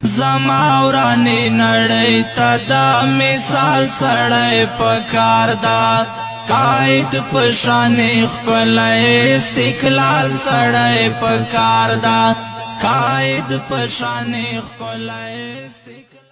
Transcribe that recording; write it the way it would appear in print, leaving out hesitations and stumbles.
زما ورانی نړۍ ته دا مثال سړی پکار دا قائد پشانی ښکلی استقلال سړی پکار دا قائد پشانی ښکلی استقلال